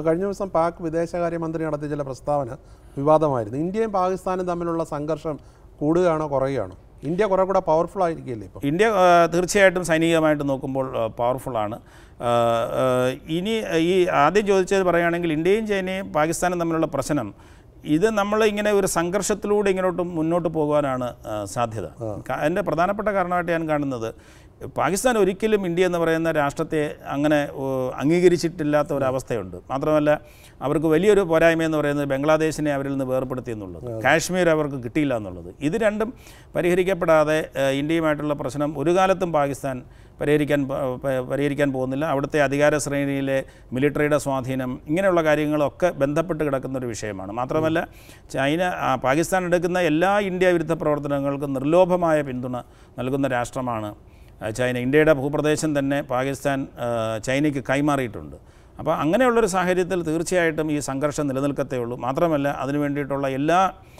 ഇപ്പോൾ കഴിഞ്ഞ ദിവസം പാക് വിദേശകാര്യമന്ത്രി നടത്തിയ ചില പ്രസ്താവന വിവാദമായിരുന്നു. ഇന്ത്യയും പാകിസ്ഥാനും തമ്മിലുള്ള സംഘർഷം കൂടുകയാണോ കുറയുകയാണോ? ഇന്ത്യ കുറേ കൂടെ പവർഫുൾ ആയിരിക്കില്ലേ ഇപ്പോൾ? ഇന്ത്യ തീർച്ചയായിട്ടും സൈനികമായിട്ട് നോക്കുമ്പോൾ പവർഫുള്ളാണ്. ഇനി ഈ ആദ്യം ചോദിച്ചത് പറയുകയാണെങ്കിൽ ഇന്ത്യയും ചൈനയും പാകിസ്ഥാനും തമ്മിലുള്ള പ്രശ്നം ഇത് നമ്മൾ ഇങ്ങനെ ഒരു സംഘർഷത്തിലൂടെ ഇങ്ങോട്ട് മുന്നോട്ട് പോകുവാനാണ് സാധ്യത. അതിൻ്റെ പ്രധാനപ്പെട്ട കാരണമായിട്ട് ഞാൻ കാണുന്നത് പാകിസ്ഥാൻ ഒരിക്കലും ഇന്ത്യ എന്ന് പറയുന്ന രാഷ്ട്രത്തെ അങ്ങനെ അംഗീകരിച്ചിട്ടില്ലാത്ത ഒരവസ്ഥയുണ്ട്. മാത്രമല്ല അവർക്ക് വലിയൊരു പോരായ്മയെന്ന് പറയുന്നത് ബംഗ്ലാദേശിനെ അവരിൽ നിന്ന് വേർപ്പെടുത്തി എന്നുള്ളത്, കാശ്മീർ അവർക്ക് കിട്ടിയില്ല എന്നുള്ളത്. ഇത് രണ്ടും പരിഹരിക്കപ്പെടാതെ ഇന്ത്യയുമായിട്ടുള്ള പ്രശ്നം ഒരു കാലത്തും പാകിസ്ഥാൻ പരിഹരിക്കാൻ പോകുന്നില്ല. അവിടുത്തെ അധികാര ശ്രേണിയിലെ മിലിറ്ററിയുടെ സ്വാധീനം ഇങ്ങനെയുള്ള കാര്യങ്ങളൊക്കെ ബന്ധപ്പെട്ട് കിടക്കുന്നൊരു വിഷയമാണ്. മാത്രമല്ല പാകിസ്ഥാൻ എടുക്കുന്ന എല്ലാ ഇന്ത്യ വിരുദ്ധ പ്രവർത്തനങ്ങൾക്കും നിർലോഭമായ പിന്തുണ നൽകുന്ന രാഷ്ട്രമാണ് ചൈന. ഇന്ത്യയുടെ ഭൂപ്രദേശം തന്നെ പാകിസ്ഥാൻ ചൈനയ്ക്ക് കൈമാറിയിട്ടുണ്ട്. അപ്പോൾ അങ്ങനെയുള്ളൊരു സാഹചര്യത്തിൽ തീർച്ചയായിട്ടും ഈ സംഘർഷം നിലനിൽക്കത്തേ ഉള്ളൂ. മാത്രമല്ല അതിനു വേണ്ടിയിട്ടുള്ള എല്ലാ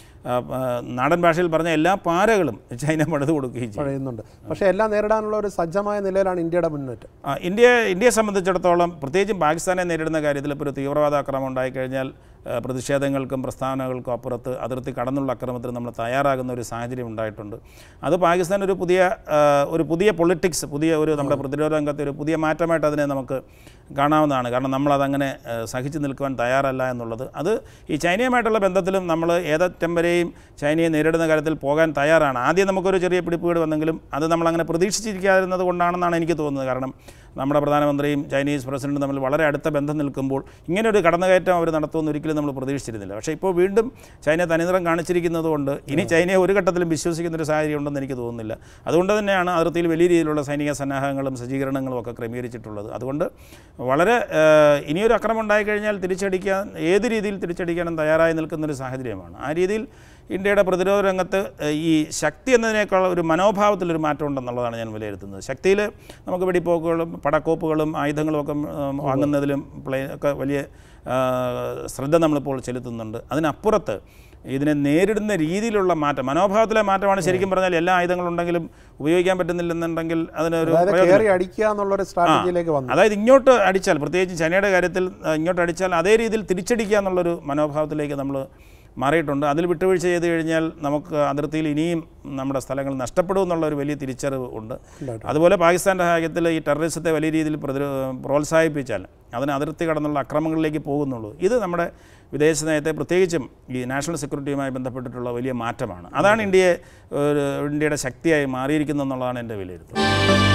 നാടൻ ഭാഷയിൽ പറഞ്ഞ എല്ലാ പാരകളും ചൈന പണിത് കൊടുക്കുകയും ചെയ്യുന്നുണ്ട്. പക്ഷേ എല്ലാം നേരിടാനുള്ള ഒരു സജ്ജമായ നിലയിലാണ് ഇന്ത്യയുടെ മുന്നേറ്റം. ഇന്ത്യയെ സംബന്ധിച്ചിടത്തോളം പ്രത്യേകിച്ചും പാകിസ്ഥാനെ നേരിടുന്ന കാര്യത്തിൽ ഇപ്പോൾ ഒരു തീവ്രവാദ ആക്രമണം ഉണ്ടായിക്കഴിഞ്ഞാൽ പ്രതിഷേധങ്ങൾക്കും പ്രസ്താവനകൾക്കും അപ്പുറത്ത് അതിർത്തി കടന്നുള്ള അക്രമത്തിന് നമ്മൾ തയ്യാറാകുന്ന ഒരു സാഹചര്യം ഉണ്ടായിട്ടുണ്ട്. അത് പാകിസ്ഥാൻ ഒരു പുതിയ പൊളിറ്റിക്സ്, നമ്മുടെ പ്രതിരോധ രംഗത്തെ ഒരു പുതിയ മാറ്റമായിട്ട് അതിനെ നമുക്ക് കാണാവുന്നതാണ്. കാരണം നമ്മളതങ്ങനെ സഹിച്ചു നിൽക്കുവാൻ തയ്യാറല്ല എന്നുള്ളത്. അത് ഈ ചൈനയുമായിട്ടുള്ള ബന്ധത്തിലും നമ്മൾ ഏതറ്റം വരെയും ചൈനയെ നേരിടുന്ന കാര്യത്തിൽ പോകാൻ തയ്യാറാണ്. ആദ്യം നമുക്കൊരു ചെറിയ പിടിപ്പുകേട് വന്നെങ്കിലും അത് നമ്മളങ്ങനെ പ്രതീക്ഷിച്ചിരിക്കാതിരുന്നത് കൊണ്ടാണെന്നാണ് എനിക്ക് തോന്നുന്നത്. കാരണം നമ്മുടെ പ്രധാനമന്ത്രിയും ചൈനീസ് പ്രസിഡന്റും തമ്മിൽ വളരെ അടുത്ത ബന്ധം നിൽക്കുമ്പോൾ ഇങ്ങനെയൊരു കടന്നുകയറ്റം അവർ നടത്തുമെന്ന് ഒരിക്കലും നമ്മൾ പ്രതീക്ഷിച്ചിരുന്നില്ല. പക്ഷേ ഇപ്പോൾ വീണ്ടും ചൈന തനിനിറം കാണിച്ചിരിക്കുന്നത് കൊണ്ട് ഇനി ചൈനയെ ഒരു ഘട്ടത്തിലും വിശ്വസിക്കുന്നൊരു സാഹചര്യം ഉണ്ടെന്ന് എനിക്ക് തോന്നുന്നില്ല. അതുകൊണ്ട് തന്നെയാണ് അതിർത്തിയിൽ വലിയ രീതിയിലുള്ള സൈനിക സന്നാഹങ്ങളും സജ്ജീകരണങ്ങളും ഒക്കെ ക്രമീകരിച്ചിട്ടുള്ളത്. അതുകൊണ്ട് വളരെ ഇനിയൊരു ആക്രമണം ഉണ്ടായിക്കഴിഞ്ഞാൽ ഏത് രീതിയിൽ തിരിച്ചടിക്കാനും തയ്യാറായി നിൽക്കുന്നൊരു സാഹചര്യമാണ്. ആ രീതിയിൽ ഇന്ത്യയുടെ പ്രതിരോധ രംഗത്ത് ഈ ശക്തി എന്നതിനേക്കാൾ ഒരു മനോഭാവത്തിലൊരു മാറ്റം ഉണ്ടെന്നുള്ളതാണ് ഞാൻ വിലയിരുത്തുന്നത്. ശക്തിയിൽ നമുക്ക് വെടിപ്പോക്കുകളും പടക്കോപ്പുകളും ആയുധങ്ങളും ഒക്കെ വാങ്ങുന്നതിലും ഒക്കെ വലിയ ശ്രദ്ധ നമ്മളിപ്പോൾ ചെലുത്തുന്നുണ്ട്. അതിനപ്പുറത്ത് ഇതിനെ നേരിടുന്ന രീതിയിലുള്ള മാറ്റം, മനോഭാവത്തിലെ മാറ്റമാണ്. ശരിക്കും പറഞ്ഞാൽ എല്ലാ ആയുധങ്ങളുണ്ടെങ്കിലും ഉപയോഗിക്കാൻ പറ്റുന്നില്ലെന്നുണ്ടെങ്കിൽ അതിനൊരു അതായത് ഇങ്ങോട്ട് അടിച്ചാൽ, പ്രത്യേകിച്ച് ചൈനയുടെ കാര്യത്തിൽ ഇങ്ങോട്ട് അടിച്ചാൽ അതേ രീതിയിൽ തിരിച്ചടിക്കുക എന്നുള്ളൊരു മനോഭാവത്തിലേക്ക് നമ്മൾ മാറിയിട്ടുണ്ട്. അതിൽ വിട്ടുവീഴ്ച ചെയ്ത് കഴിഞ്ഞാൽ നമുക്ക് അതിർത്തിയിൽ ഇനിയും നമ്മുടെ സ്ഥലങ്ങൾ നഷ്ടപ്പെടും എന്നുള്ള ഒരു വലിയ തിരിച്ചറിവ് ഉണ്ട്. അതുപോലെ പാകിസ്ഥാൻ്റെ കാര്യത്തിൽ ഈ ടെററിസത്തെ വലിയ രീതിയിൽ പ്രോത്സാഹിപ്പിച്ചാൽ അതിന് അതിർത്തി കടന്നുള്ള അക്രമങ്ങളിലേക്ക് പോകുന്നുള്ളൂ. ഇത് നമ്മുടെ വിദേശ നയത്തെ പ്രത്യേകിച്ചും ഈ നാഷണൽ സെക്യൂരിറ്റിയുമായി ബന്ധപ്പെട്ടിട്ടുള്ള വലിയ മാറ്റമാണ്. അതാണ് ഇന്ത്യയുടെ ശക്തിയായി മാറിയിരിക്കുന്നതെന്നുള്ളതാണ് എൻ്റെ വിലയിരുത്തൽ.